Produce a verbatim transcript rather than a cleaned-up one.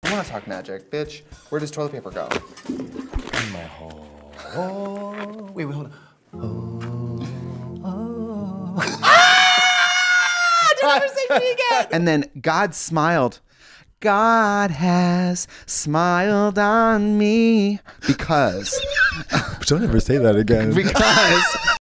You want to talk magic, bitch? Where does toilet paper go? In my hole. Oh. Wait, wait, hold on. Oh. Oh. Ah! Don't ever say me again. And then God smiled. God has smiled on me because. Don't ever say that again. Because